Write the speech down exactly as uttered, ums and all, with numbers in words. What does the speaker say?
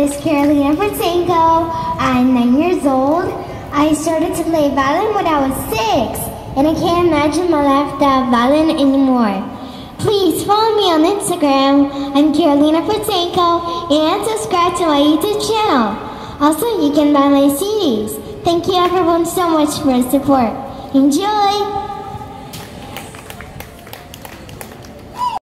is Karolina Protsenko. I'm nine years old. I started to play violin when I was six, and I can't imagine my life without violin anymore. Please follow me on Instagram. I'm Karolina Protsenko, and subscribe to my YouTube channel. Also, you can buy my C Ds. Thank you everyone so much for your support. Enjoy!